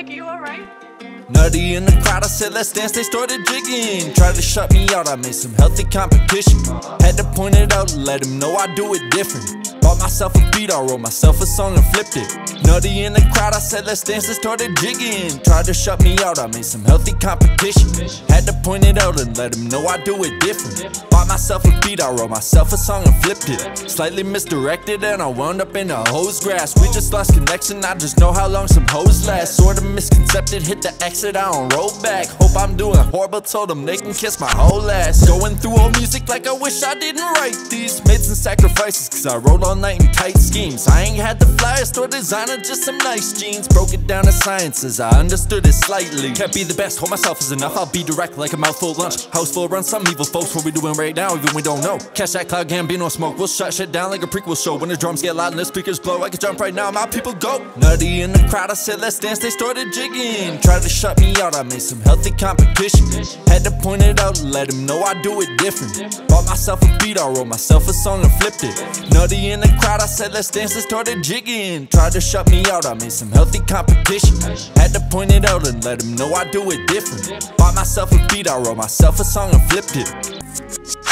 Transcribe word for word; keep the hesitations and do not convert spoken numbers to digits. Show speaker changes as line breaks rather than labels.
Mickey, you alright?
Nutty in the crowd, I said let's dance, they started jigging. Tried to shut me out, I made some healthy competition. Had to point it out and let them know I do it different. Bought myself a beat, I wrote myself a song and flipped it. Nutty in the crowd, I said let's dance, they started jigging. Tried to shut me out, I made some healthy competition. Had to point it out and let them know I do it different. Bought myself a beat, I wrote myself a song and flipped it. Slightly misdirected and I wound up in a hoe's grass. We just lost connection, I just know how long some hoes last. Sorta misconcepted, hit the exit, I don't roll back. Hope I'm doing horrible, told them they can kiss my whole ass. Going through old music like I wish I didn't write these. Made some sacrifices cause I wrote all night in tight schemes. I ain't had the flyest or designer, just some nice jeans. Broke it down to sciences, I understood it slightly. Can't be the best, hold myself is enough. I'll be direct like a mouthful lunch. House full run, some evil folks, what we doing right now even we don't know. Catch that cloud, Gambino smoke, we'll shut shit down like a prequel show. When the drums get loud and the speakers blow, I can jump right now, my people go. Nutty in the crowd, I said let's dance, they started jigging. Tried to shut me out, I made some healthy competition. Had to point it out and let them know I do it different. Bought myself a beat, I wrote myself a song and flipped it. Nutty in the crowd, I said let's dance, they started jigging. Tried to shut me out, I made some healthy competition. Had to point it out and let them know I do it different. Bought myself a beat, I wrote myself a song and flipped it.